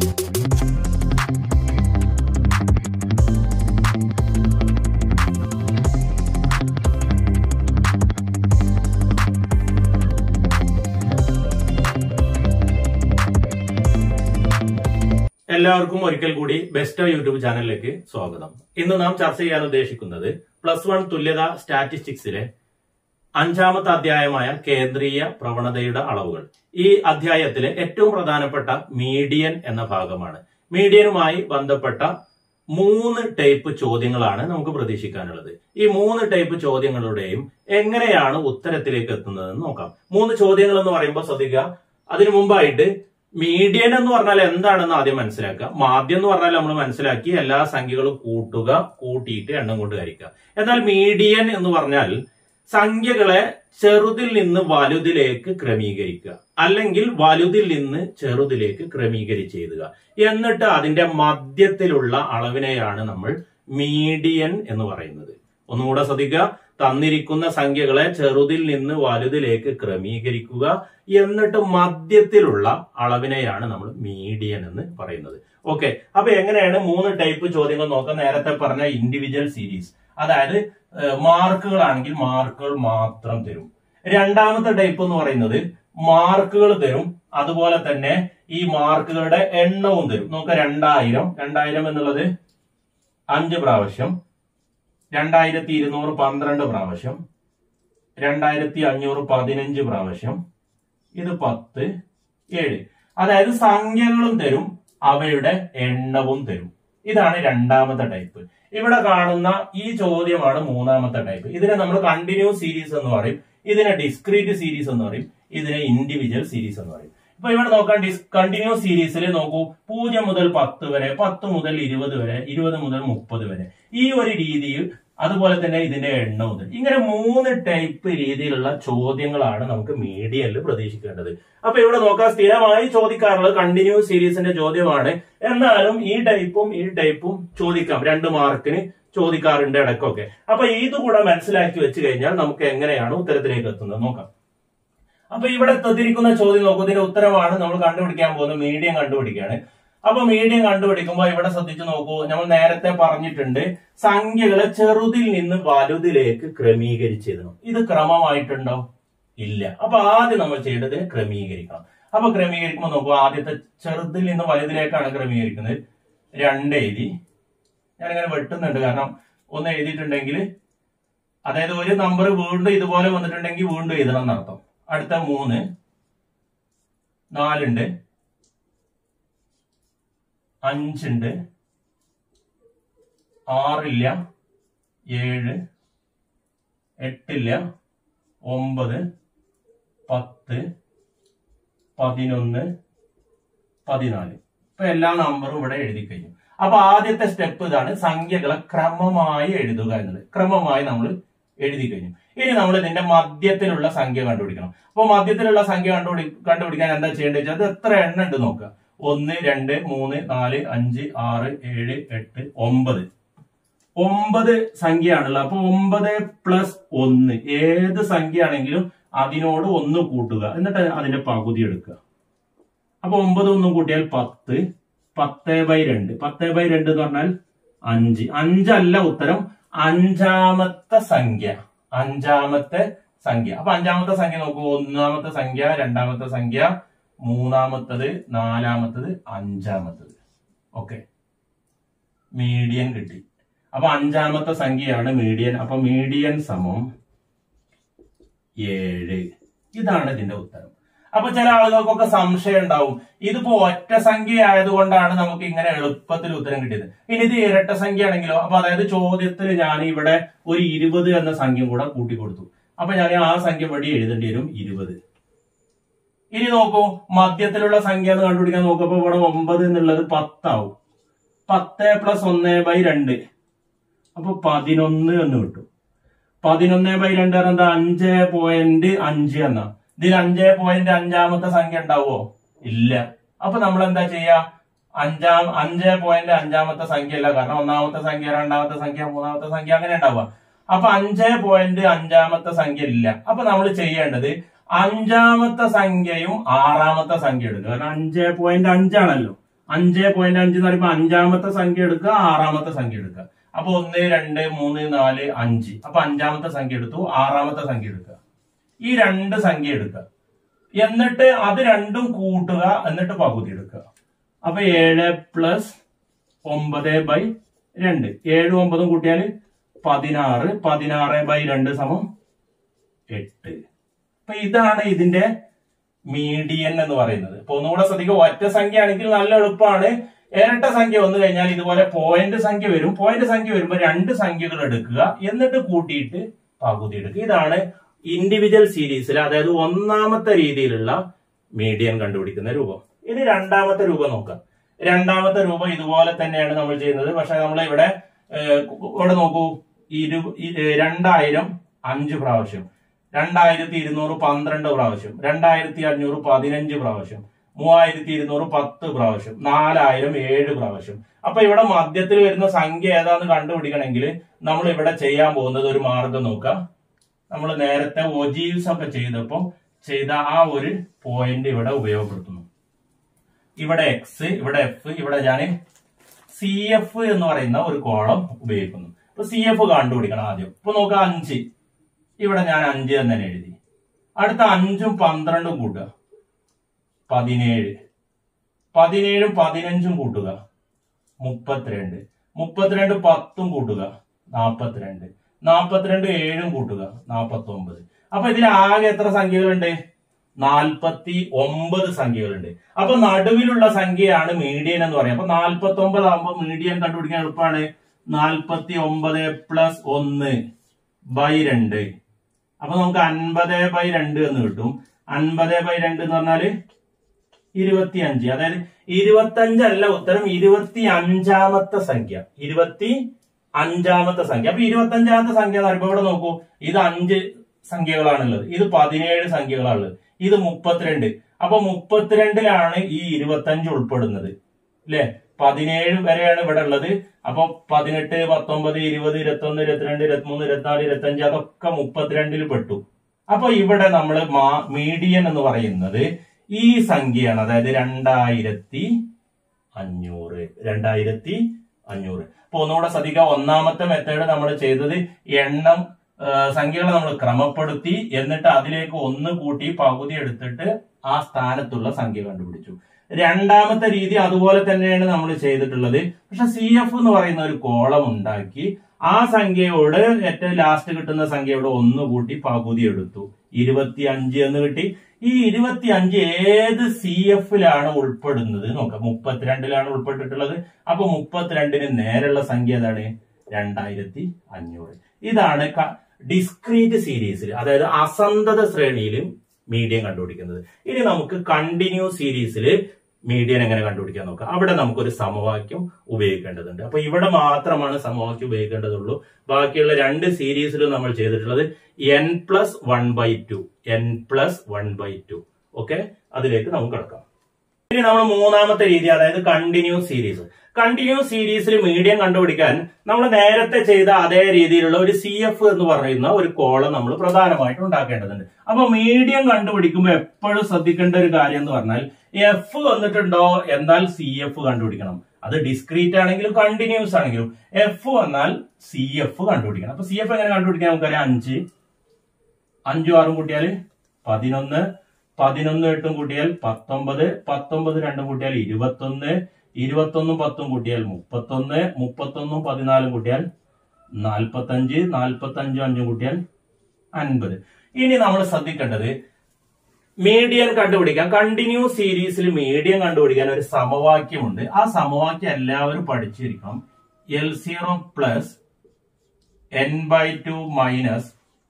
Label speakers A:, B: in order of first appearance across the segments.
A: എല്ലാവർക്കും ഒരിക്കൽ കൂടി ബെസ്റ്റ് യൂട്യൂബ് ചാനലിലേക്ക് സ്വാഗതം. ഇന്ന് നാം ചർച്ച ചെയ്യാൻ ഉദ്ദേശിക്കുന്നത് +1 തുല്യത സ്റ്റാറ്റിസ്റ്റിക്സിലെ 5ാമത്തെ അധ്യായമായ കേന്ദ്രീയ പ്രവണതയുടെ അളവുകൾ. ഈ അധ്യായത്തിലെ ഏറ്റവും പ്രധാനപ്പെട്ട മീഡിയൻ എന്ന ഭാഗമാണ്. മീഡിയനുമായി ബന്ധപ്പെട്ട 3 ടൈപ്പ് ചോദ്യങ്ങളാണ് നമുക്ക് പ്രതീക്ഷിക്കാനുള്ളത്. ഈ 3 ടൈപ്പ് ചോദ്യങ്ങളുടെയും എങ്ങനെയാണ് ഉത്തരത്തിലേക്ക് എത്തുന്നതെന്ന് നോക്കാം. 3 ചോദ്യങ്ങൾ എന്ന് പറയുമ്പോൾ ശ്രദ്ധിക്കുക, അതിനു മുമ്പായിട്ട് മീഡിയൻ എന്ന് പറഞ്ഞാൽ എന്താണെന്ന് ആദ്യം മനസ്സിലാക്കുക. മാധ്യം എന്ന് പറഞ്ഞാൽ നമ്മൾ മനസ്സിലാക്കി എല്ലാ സംഖ്യകളും കൂട്ടുക, കൂട്ടിയിട്ട് എണ്ണം കൊണ്ട് ഹരിക്കുക. എന്നാൽ മീഡിയൻ എന്ന് പറഞ്ഞാൽ സംഖ്യകളെ ചെറുതിൽ നിന്ന് വലുതിലേക്ക് ക്രമീകരിക്കുക, അല്ലെങ്കിൽ വലുതിൽ നിന്ന് ചെറുതിലേക്ക് ക്രമീകരിച്ച് എഴുതുക. എന്നിട്ട് അതിന്റെ മധ്യത്തിലുള്ള അളവിനെയാണ് നമ്മൾ മീഡിയൻ എന്ന് പറയുന്നത്. ഒന്നുകൂടെ ശ്രദ്ധിക്കുക, തന്നിരിക്കുന്ന സംഖ്യകളെ ചെറുതിൽ നിന്ന് വലുതിലേക്ക് ക്രമീകരിക്കുക, എന്നിട്ട് മധ്യത്തിലുള്ള അളവിനെയാണ് നമ്മൾ മീഡിയൻ എന്ന് പറയുന്നത്. ഓക്കെ, അപ്പൊ എങ്ങനെയാണ് 3 ടൈപ്പ് ചോദ്യങ്ങൾ നോക്കാം. നേരത്തെ പറഞ്ഞ ഇൻഡിവിജ്വൽ സീരീസ്, അതായത് മാർക്കുകളാണെങ്കിൽ മാർക്കുകൾ മാത്രം തരും. 2ാമത്തെ ടൈപ്പ് എന്ന് പറയുന്നത് മാർക്കുകൾ തരും, അതുപോലെ തന്നെ ഈ മാർക്കുകളുടെ എണ്ണവും തരും. നോക്കാം, 2000 എന്നുള്ളത് 5 പ്രാവശ്യം, 2200 12 പ്രാവശ്യം, 2500 15 പ്രാവശ്യം, ഇത് 10 7. അതായത് സംഖ്യകളും തരും, അവയുടെ എണ്ണവും തരും. ഇതാണ് 2ാമത്തെ ടൈപ്പ്. ഇവിടെ കാണുന്ന ഈ ചോദ്യമാണ് 3ാമത്തെ ടൈപ്പ്. ഇതിനെ നമ്മൾ കണ്ടിന്യൂസ് സീരീസ് എന്ന് പറയും, ഇതിനെ ഡിസ്ക്രീറ്റ് സീരീസ് എന്ന് പറയും, ഇതിനെ ഇൻഡിവിജ്വൽ സീരീസ് എന്ന് പറയും. ഇപ്പൊ ഇവിടെ നോക്കാം, കണ്ടിന്യൂസ് സീരീസിൽ നോക്കൂ, 0 മുതൽ 10 വരെ, 10 മുതൽ 20 വരെ, 20 മുതൽ 30 വരെ, ഈ ഒരു രീതിയിൽ. അതുപോലെ തന്നെ ഇതിന്റെ എണ്ണം മുതൽ. ഇങ്ങനെ 3 ടൈപ്പ് രീതിയിലുള്ള ചോദ്യങ്ങളാണ് നമുക്ക് മീഡിയനിൽ പ്രതീക്ഷിക്കേണ്ടത്. അപ്പൊ ഇവിടെ നോക്കാം, സ്ഥിരമായി ചോദിക്കാറുള്ളത് കണ്ടിന്യൂസ് സീരീസിന്റെ ചോദ്യമാണ്. എന്നാലും ഈ ടൈപ്പും ചോദിക്കാം, 2 മാർക്കിന് ചോദിക്കാറുണ്ട് ഇടയ്ക്കൊക്കെ. അപ്പൊ ഇതുകൂടെ മനസ്സിലാക്കി വെച്ച് കഴിഞ്ഞാൽ നമുക്ക് എങ്ങനെയാണ് ഉത്തരത്തിലേക്ക് എത്തുന്നത് നോക്കാം. അപ്പൊ ഇവിടെ തന്നിരിക്കുന്ന ചോദ്യം നോക്കൂ, ഇതിന്റെ ഉത്തരമാണ് നമ്മൾ കണ്ടുപിടിക്കാൻ പോകുന്നത്. മീഡിയൻ കണ്ടുപിടിക്കുകയാണ്. അപ്പൊ മീഡിയൻ കണ്ടുപിടിക്കുമ്പോൾ ഇവിടെ ശ്രദ്ധിച്ചു നോക്കൂ, നമ്മൾ നേരത്തെ പറഞ്ഞിട്ടുണ്ട് സംഖ്യകളെ ചെറുതിൽ നിന്ന് വലുതിലേക്ക് ക്രമീകരിച്ചിരുന്നു. ഇത് ക്രമമായിട്ടുണ്ടോ? ഇല്ല. അപ്പൊ ആദ്യം നമ്മൾ ചെയ്യേണ്ടത് ക്രമീകരിക്കണം. അപ്പൊ ക്രമീകരിക്കുമ്പോൾ നോക്കൂ, ആദ്യത്തെ ചെറുതിൽ നിന്ന് വലുതിലേക്കാണ് ക്രമീകരിക്കുന്നത്. 2 എഴുതി, ഞാനിങ്ങനെ വെട്ടുന്നുണ്ട്, കാരണം ഒന്ന് എഴുതിയിട്ടുണ്ടെങ്കിൽ, അതായത് ഒരു നമ്പർ വീണ്ടും ഇതുപോലെ വന്നിട്ടുണ്ടെങ്കിൽ വീണ്ടും എഴുതണം എന്നർത്ഥം. അടുത്ത 3, 4 ഉണ്ട്, 5 ഉണ്ട്, 6 ഇല്ല, 7, 8 ഇല്ല, 9, 10, 11, 14. ഇപ്പൊ എല്ലാ നമ്പറും ഇവിടെ എഴുതി കഴിഞ്ഞു. അപ്പൊ ആദ്യത്തെ സ്റ്റെപ്പ് ഇതാണ്, സംഖ്യകളെ ക്രമമായി എഴുതുക എന്നുള്ളത്. ക്രമമായി നമ്മൾ എഴുതി കഴിഞ്ഞു. ഇനി നമ്മൾ ഇതിന്റെ മധ്യത്തിലുള്ള സംഖ്യ കണ്ടുപിടിക്കണം. അപ്പൊ മധ്യത്തിലുള്ള സംഖ്യ കണ്ടുപിടിക്കാൻ എന്താ ചെയ്യേണ്ടത് വെച്ചാൽ, അത് എത്ര എണ്ണം ഉണ്ട് നോക്കുക. 1 2 3 4 5 6 7 8 9. 9 സംഖ്യയാണല്ലോ. അപ്പൊ 9 + 1, ഏത് സംഖ്യ ആണെങ്കിലും അതിനോട് 1 കൂട്ടുക, എന്നിട്ട് അതിന്റെ പകുതി എടുക്കുക. അപ്പൊ 9 1 കൂട്ടിയാൽ 10, 10/2. 10/2 എന്ന് പറഞ്ഞാൽ 5. 5 അല്ല ഉത്തരം, 5ാമത്തെ സംഖ്യ. 5ാമത്തെ സംഖ്യ. അപ്പൊ 5ാമത്തെ സംഖ്യ നോക്കൂ, 1ാമത്തെ സംഖ്യ, 2ാമത്തെ സംഖ്യ, 3ാമത്തത്, 4ാമത്തത്, 5ാമത്തത്. ഓക്കെ, മീഡിയൻ കിട്ടി. അപ്പൊ 5ാമത്തെ സംഖ്യയാണ് മീഡിയൻ. അപ്പൊ മീഡിയൻ സമം 7. ഇതാണ് ഇതിന്റെ ഉത്തരം. അപ്പൊ ചില ആളുകൾക്കൊക്കെ സംശയം ഉണ്ടാവും, ഇതിപ്പോ ഒറ്റ സംഖ്യ ആയതുകൊണ്ടാണ് നമുക്ക് ഇങ്ങനെ എളുപ്പത്തിൽ ഉത്തരം കിട്ടിയത്. ഇനി ഇത് ഇരട്ട സംഖ്യ ആണെങ്കിലോ? അപ്പൊ അതായത് ചോദ്യത്തിൽ ഞാൻ ഇവിടെ ഒരു 20 എന്ന സംഖ്യ കൂടെ കൂട്ടിക്കൊടുത്തു. അപ്പൊ ഞാൻ ആ സംഖ്യ വഴി എഴുതേണ്ടി വരും 20. ഇനി നോക്കൂ, മധ്യത്തിലുള്ള സംഖ്യ എന്ന് കണ്ടുപിടിക്കാൻ നോക്കുമ്പോ ഇവിടെ 9 എന്നുള്ളത് 10 ആവും. 10 + 1/2, അപ്പൊ 11 എന്ന് കിട്ടും. 11/2 എന്താ? 5.5 എന്നാ. ഇതിൽ 5.5ാമത്തെ സംഖ്യ ഉണ്ടാവോ? ഇല്ല. അപ്പൊ നമ്മൾ എന്താ ചെയ്യാ? 5.5ാമത്തെ സംഖ്യ അല്ല, കാരണം 1ാമത്തെ സംഖ്യ, 2ാമത്തെ സംഖ്യ, 3ാമത്തെ സംഖ്യ അങ്ങനെ ഉണ്ടാവുക. അപ്പൊ 5.5ാമത്തെ സംഖ്യ ഇല്ല. അപ്പൊ നമ്മൾ ചെയ്യേണ്ടത് 5ാമത്തെ സംഖ്യയും 6ാമത്തെ സംഖ്യ എടുക്കുക. കാരണം 5.5 ആണല്ലോ, 5.5 എന്ന് പറയുമ്പോൾ അഞ്ചാമത്തെ സംഖ്യ എടുക്കുക, ആറാമത്തെ സംഖ്യ എടുക്കുക. അപ്പൊ 1, 2, 3, 4, 5. അപ്പൊ അഞ്ചാമത്തെ സംഖ്യ എടുത്തു, ആറാമത്തെ സംഖ്യ എടുക്കുക. ഈ രണ്ട് സംഖ്യ എടുക്കുക, എന്നിട്ട് അത് രണ്ടും കൂട്ടുക, എന്നിട്ട് പകുതി എടുക്കുക. അപ്പൊ 7 + 9/2. 7 9 കൂട്ടിയാൽ 16. 16/2 = 8. അപ്പൊ ഇതാണ് ഇതിന്റെ മീഡിയൻ എന്ന് പറയുന്നത്. അപ്പൊ ഒന്നുകൂടെ ശ്രദ്ധിക്കുക, ഒറ്റ സംഖ്യ ആണെങ്കിൽ നല്ല എളുപ്പമാണ്. ഇരട്ട സംഖ്യ വന്നു കഴിഞ്ഞാൽ ഇതുപോലെ പോയിന്റ് സംഖ്യ വരും. പോയിന്റ് സംഖ്യ വരുമ്പോൾ രണ്ട് സംഖ്യകൾ എടുക്കുക, എന്നിട്ട് കൂട്ടിയിട്ട് പകുതി എടുക്കുക. ഇതാണ് ഇൻഡിവിജ്വൽ സീരീസിൽ, അതായത് ഒന്നാമത്തെ രീതിയിലുള്ള മീഡിയൻ കണ്ടുപിടിക്കുന്ന രൂപം. ഇനി രണ്ടാമത്തെ രൂപം നോക്കാം. രണ്ടാമത്തെ രൂപം ഇതുപോലെ തന്നെയാണ് നമ്മൾ ചെയ്യുന്നത്. പക്ഷെ നമ്മൾ ഇവിടെ നോക്കൂ, 2000 5 പ്രാവശ്യം, 2200 12 പ്രാവശ്യം, 2500 15 പ്രാവശ്യം, 3200 10 പ്രാവശ്യം, 4000 7 പ്രാവശ്യം. അപ്പൊ ഇവിടെ മധ്യത്തിൽ വരുന്ന സംഖ്യ ഏതാന്ന് കണ്ടുപിടിക്കണമെങ്കിൽ നമ്മൾ ഇവിടെ ചെയ്യാൻ പോകുന്നത് ഒരു മാർഗം നോക്കാം. നമ്മൾ നേരത്തെ ഒജീവ്സ് ഒക്കെ ചെയ്തപ്പോൾ ചെയ്ത ആ ഒരു പോയിന്റ് ഇവിടെ ഉപയോഗപ്പെടുത്തുന്നു. ഇവിടെ എക്സ്, ഇവിടെ എഫ്, ഇവിടെ ഞാൻ CF എന്ന് പറയുന്ന ഒരു കോളം ഉപയോഗിക്കുന്നു. അപ്പൊ CF കണ്ടുപിടിക്കണം ആദ്യം. ഇപ്പൊ നോക്കാം, 5. ഇവിടെ ഞാൻ 5 എന്ന് തന്നെ എഴുതി. അടുത്ത 5ഉം 12ഉം കൂട്ടുക, 17. 17ഉം 15ഉം കൂട്ടുക, 32. 32 10ഉം കൂട്ടുക, 42. 42 7ഉം കൂട്ടുക, 49. അപ്പൊ ഇതിൽ ആകെ എത്ര സംഖ്യകളുണ്ട്? 49 സംഖ്യകളുണ്ട്. അപ്പൊ നടുവിലുള്ള സംഖ്യയാണ് മീഡിയൻ എന്ന് പറയുന്നത്. അപ്പൊ 49 ആകുമ്പോൾ മീഡിയൻ കണ്ടുപിടിക്കാൻ എളുപ്പമാണ്. 49 + 1/2. അപ്പൊ നമുക്ക് 50/2 എന്ന് കിട്ടും. 50/2 എന്ന് പറഞ്ഞാല് 25. അതായത് 25 അല്ല ഉത്തരം, 25ാമത്തെ സംഖ്യ. 25ാമത്തെ സംഖ്യ. അപ്പൊ 25ാമത്തെ സംഖ്യ എന്ന് പറയുമ്പോൾ ഇവിടെ നോക്കൂ, ഇത് 5 സംഖ്യകളാണുള്ളത്, ഇത് 17 സംഖ്യകളാണുള്ളത്, ഇത് 32. അപ്പൊ 32ലാണ് ഈ 25 ഉൾപ്പെടുന്നത് അല്ലെ. 17 വരെയാണ് ഇവിടെ ഉള്ളത്. അപ്പൊ 18 19 20 21 22 23 24 25 അതൊക്കെ 32ൽ പെട്ടു. അപ്പൊ ഇവിടെ നമ്മൾ മീഡിയൻ എന്ന് പറയുന്നത് ഈ സംഖ്യയാണ്, അതായത് 2500. അപ്പൊ ഒന്നുകൂടെ ശ്രദ്ധിക്കുക, ഒന്നാമത്തെ മെത്തേഡ് നമ്മൾ ചെയ്തത് എണ്ണം സംഖ്യകളെ നമ്മൾ ക്രമപ്പെടുത്തി, എന്നിട്ട് അതിലേക്ക് 1 കൂട്ടി പകുതി എടുത്തിട്ട് ആ സ്ഥാനത്തുള്ള സംഖ്യ കണ്ടുപിടിച്ചു. രണ്ടാമത്തെ രീതി അതുപോലെ തന്നെയാണ് നമ്മൾ ചെയ്തിട്ടുള്ളത്. പക്ഷെ CF എന്ന് പറയുന്ന ഒരു കോളം ഉണ്ടാക്കി ആ സംഖ്യയോട് ഏറ്റവും ലാസ്റ്റ് കിട്ടുന്ന സംഖ്യയോട് 1 കൂട്ടി പകുതി എടുത്തു, 25 എന്ന് കിട്ടി. ഈ 25 ഏത് CFലാണ് ഉൾപ്പെടുന്നത് നോക്കാം. 32ലാണ് ഉൾപ്പെട്ടിട്ടുള്ളത്. അപ്പൊ 32ന് നേരെയുള്ള സംഖ്യ ഏതാണ്? 2500. ഇതാണ് ഡിസ്ക്രീറ്റ് സീരീസിൽ, അതായത് അസന്തത ശ്രേണിയിലും മീഡിയൻ കണ്ടുപിടിക്കുന്നത്. ഇനി നമുക്ക് കണ്ടിന്യൂസ് സീരീസിൽ മീഡിയൻ എങ്ങനെ കണ്ടുപിടിക്കാൻ നോക്കാം. അവിടെ നമുക്കൊരു സമവാക്യം ഉപയോഗിക്കേണ്ടതുണ്ട്. അപ്പൊ ഇവിടെ മാത്രമാണ് സമവാക്യം ഉപയോഗിക്കേണ്ടതുള്ളൂ. ബാക്കിയുള്ള 2 സീരീസിലും നമ്മൾ ചെയ്തിട്ടുള്ളത് n+1/2. n+1/2. ഓക്കെ, അതിലേക്ക് നമുക്ക് കിടക്കാം. ഇനി നമ്മൾ മൂന്നാമത്തെ രീതി, അതായത് കണ്ടിന്യൂസ് സീരീസ്. കണ്ടിന്യൂസ് സീരീസിൽ മീഡിയൻ കണ്ടുപിടിക്കാൻ നമ്മൾ നേരത്തെ ചെയ്ത അതേ രീതിയിലുള്ള ഒരു CF എന്ന് പറയുന്ന ഒരു കോളം നമ്മൾ പ്രധാനമായിട്ടും ഉണ്ടാക്കേണ്ടതുണ്ട്. അപ്പൊ മീഡിയൻ കണ്ടുപിടിക്കുമ്പോൾ എപ്പോഴും ശ്രദ്ധിക്കേണ്ട ഒരു കാര്യം എന്ന് പറഞ്ഞാൽ F വന്നിട്ടുണ്ടോ എന്നാൽ CF കണ്ടുപിടിക്കണം. അത് ഡിസ്ക്രീറ്റ് ആണെങ്കിലും കണ്ടിന്യൂസ് ആണെങ്കിലും F വന്നാൽ CF കണ്ടുപിടിക്കണം. അപ്പൊ CF എങ്ങനെ കണ്ടുപിടിക്കാൻ നമുക്കറിയാം. 5 5 6 കൂട്ടിയാൽ 11, 11 8 കൂട്ടിയാൽ 19, 19 2 കൂട്ടിയാൽ 21, 21 10 കൂട്ടിയാൽ 31, 31 14 കൂട്ടിയാൽ 45, 45 5 കൂട്ടിയാൽ 50. ഇനി നമ്മൾ ശ്രദ്ധിക്കേണ്ടത് മീഡിയൻ കണ്ടുപിടിക്കാൻ, കണ്ടിന്യൂസ് സീരീസിൽ മീഡിയൻ കണ്ടുപിടിക്കാൻ ഒരു സമവാക്യമുണ്ട്. ആ സമവാക്യം എല്ലാവരും പഠിച്ചിരിക്കണം. L0 + n/2 -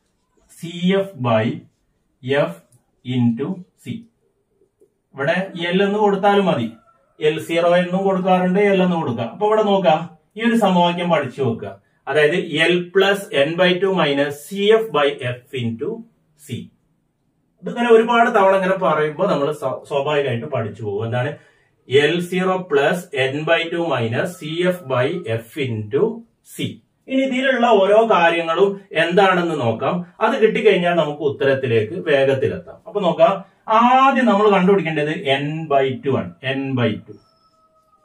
A: CF/F × C. ഇവിടെ L എന്ന് കൊടുത്താലും മതി. L0 എന്നും കൊടുക്കാറുണ്ട്, L എന്ന് കൊടുക്കാം. അപ്പൊ ഇവിടെ നോക്കാം, ഈ ഒരു സമവാക്യം പഠിച്ചു നോക്കുക. അതായത് L + n/2 - CF/F × C. ഇതിങ്ങനെ ഒരുപാട് തവണ ഇങ്ങനെ പറയുമ്പോൾ നമ്മൾ സ്വാഭാവികമായിട്ട് പഠിച്ചു പോകും. എന്താണ് L0 + n/2 - CF/F × C. ഇനി ഇതിലുള്ള ഓരോ കാര്യങ്ങളും എന്താണെന്ന് നോക്കാം. അത് കിട്ടിക്കഴിഞ്ഞാൽ നമുക്ക് ഉത്തരത്തിലേക്ക് വേഗത്തിലെത്താം. അപ്പൊ നോക്കാം, ആദ്യം നമ്മൾ കണ്ടുപിടിക്കേണ്ടത് n/2 ആണ്. n/2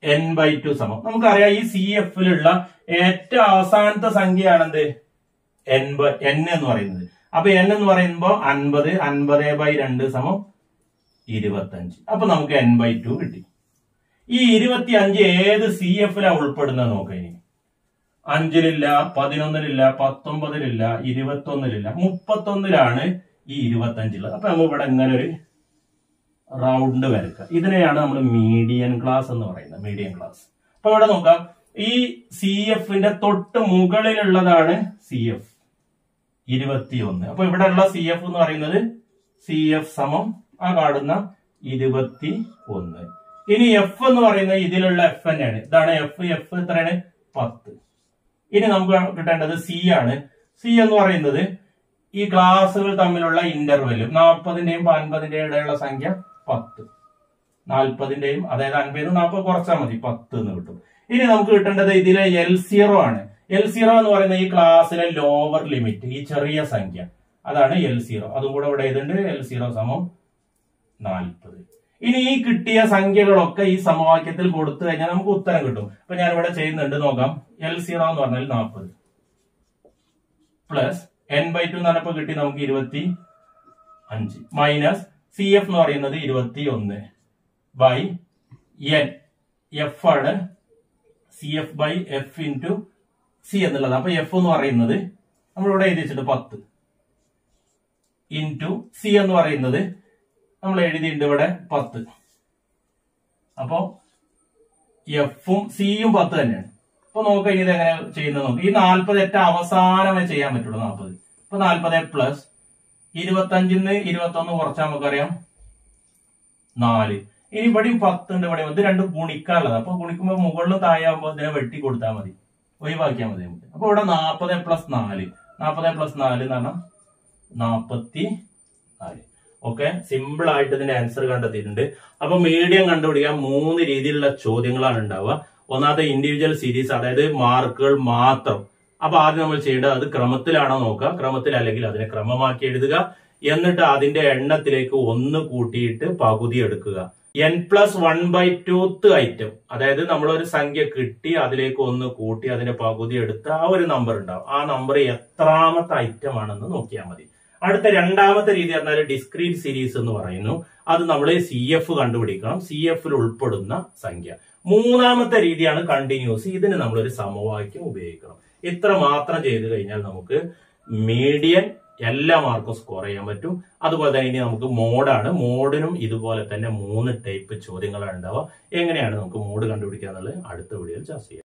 A: n/2 സമം നമുക്കറിയാം ഈ സി എഫിലുള്ള ഏറ്റവും അവസാനത്തെ സംഖ്യയാണെന്ത് n എന്ന് പറയുന്നത്. അപ്പൊ n എന്ന് പറയുമ്പോ 50, 50/2 സമം 25. അപ്പൊ നമുക്ക് n/2 കിട്ടി. ഈ 25 ഏത് സി എഫിലാണ് ഉൾപ്പെടുന്നത് നോക്കാം. ഇനി 5-ലില്ല, 11-ലില്ല, 19-ലില്ല, 21-ലില്ല, 31-ലാണ് ഈ 25 ഉള്ളത്. അപ്പൊ നമ്മൾ ഇവിടെ ഇങ്ങനെ ഒരു റൗണ്ട് വരക്കുക. ഇതിനെയാണ് നമ്മൾ മീഡിയൻ ക്ലാസ് എന്ന് പറയുന്നത്. Median class. അപ്പൊ ഇവിടെ നോക്കാം, ഈ സി എഫിന്റെ തൊട്ട് മുകളിലുള്ളതാണ് സി എഫ് 21. അപ്പൊ ഇവിടെ ഉള്ള സി എഫ് എന്ന് പറയുന്നത് സി എഫ് സമം ആ കാണുന്ന 21. ഇനി എഫ് എന്ന് പറയുന്നത് ഇതിലുള്ള എഫ് തന്നെയാണ്. ഇതാണ് എഫ്. എഫ് എത്രയാണ്? 10. ഇനി നമുക്ക് കിട്ടേണ്ടത് സി ആണ്. സി എന്ന് പറയുന്നത് ഈ ക്ലാസുകൾ തമ്മിലുള്ള ഇന്റർവെല് 40-ന്റെയും 50-ന്റെയും ഇടയിലുള്ള സംഖ്യ 10. 40-ന്റെയും, അതായത് 50 40 കുറച്ചാൽ മതി, 10 എന്ന് കിട്ടും. ഇനി നമുക്ക് കിട്ടേണ്ടത് ഇതിലെ L0 ആണ്. L0 എന്ന് പറയുന്ന ഈ ക്ലാസ്സിലെ ലോവർ ലിമിറ്റ്, ഈ ചെറിയ സംഖ്യ, അതാണ് L0. അതും കൂടെ ഇവിടെ എഴുതുന്നുണ്ട്. L0 സമം 40. ഇനി ഈ കിട്ടിയ സംഖ്യകളൊക്കെ ഈ സമവാക്യത്തിൽ കൊടുത്തു കഴിഞ്ഞാൽ നമുക്ക് ഉത്തരം കിട്ടും. അപ്പൊ ഞാൻ ഇവിടെ ചെയ്യുന്നുണ്ട്, നോക്കാം. L0 എന്ന് പറഞ്ഞാൽ 40 പ്ലസ് n/2 എന്ന് പറഞ്ഞപ്പോ കിട്ടി നമുക്ക് 25 മൈനസ് സി എഫ് എന്ന് പറയുന്നത് 21 ബൈ n. എഫ് ആണ് C F by F into C എന്നുള്ളത്. അപ്പൊ എഫ് എന്ന് പറയുന്നത് നമ്മളിവിടെ എഴുതി വെച്ചിട്ട് 10 ഇൻറ്റു സി എന്ന് പറയുന്നത് നമ്മൾ എഴുതിയിട്ടുണ്ട് ഇവിടെ 10. അപ്പോ എഫും സിയും 10 തന്നെയാണ്. അപ്പൊ നോക്കാം ഇനി ഇത് എങ്ങനെ ചെയ്യുന്നത് നോക്കാം. ഈ 40 ഏറ്റവും അവസാനമേ ചെയ്യാൻ പറ്റുള്ളൂ. 40. അപ്പൊ 40 പ്ലസ് 25-ന്ന് 21 കുറച്ചാൽ നമുക്കറിയാം 4. ഇനി ഇവിടെയും 10 ഉണ്ട്, ഇവിടെ ഇത് രണ്ടും ഗുണിക്കാനുള്ളത്. അപ്പൊ ഗുണിക്കുമ്പോൾ മുകളിലും താഴെയാകുമ്പോൾ ഇതിനെ വെട്ടി കൊടുത്താൽ മതി, ഒഴിവാക്കിയാൽ മതി നമുക്ക്. അപ്പൊ ഇവിടെ 40 പ്ലസ് 4, 40 പ്ലസ് 4 എന്ന് പറഞ്ഞാൽ 44. ഓക്കെ, സിമ്പിൾ ആയിട്ട് ഇതിന്റെ ആൻസർ കണ്ടെത്തിയിട്ടുണ്ട്. അപ്പൊ മീഡിയം കണ്ടുപിടിക്കാൻ 3 രീതിയിലുള്ള ചോദ്യങ്ങളാണ് ഉണ്ടാവുക. ഒന്നാമത്തെ ഇൻഡിവിജ്വൽ സീരീസ്, അതായത് മാർക്കുകൾ മാത്രം. അപ്പൊ ആദ്യം നമ്മൾ ചെയ്യേണ്ടത് അത് ക്രമത്തിലാണോ നോക്കുക. ക്രമത്തിൽ അല്ലെങ്കിൽ അതിനെ ക്രമമാക്കി എഴുതുക. എന്നിട്ട് അതിന്റെ എണ്ണത്തിലേക്ക് 1 കൂട്ടിയിട്ട് പകുതി എടുക്കുക. n+1/2 ഐറ്റം, അതായത് നമ്മളൊരു സംഖ്യ കിട്ടി അതിലേക്ക് 1 കൂട്ടി അതിന്റെ പകുതി എടുത്ത് ആ ഒരു നമ്പർ ഉണ്ടാവും. ആ നമ്പർ എത്രാമത്തെ ഐറ്റം ആണെന്ന് നോക്കിയാൽ മതി. അടുത്ത രണ്ടാമത്തെ രീതി പറഞ്ഞാൽ ഡിസ്ക്രീറ്റ് സീരീസ് എന്ന് പറയുന്നു. അത് നമ്മൾ സി എഫ് കണ്ടുപിടിക്കണം, സി എഫിൽ ഉൾപ്പെടുന്ന സംഖ്യ. മൂന്നാമത്തെ രീതിയാണ് കണ്ടിന്യൂസ്. ഇതിന് നമ്മളൊരു സമവാക്യം ഉപയോഗിക്കണം. ഇത്ര മാത്രം ചെയ്തു കഴിഞ്ഞാൽ നമുക്ക് മീഡിയൻ എല്ലാ മാർക്കും സ്കോർ ചെയ്യാൻ പറ്റും. അതുപോലെ തന്നെ ഇനി നമുക്ക് മോഡാണ്. മോഡിനും ഇതുപോലെ തന്നെ 3 ടൈപ്പ് ചോദ്യങ്ങളാണ് ഉണ്ടാവുക. എങ്ങനെയാണ് നമുക്ക് മോഡ് കണ്ടുപിടിക്കുക എന്നുള്ളത് അടുത്ത വീഡിയോയിൽ ചർച്ച ചെയ്യാം.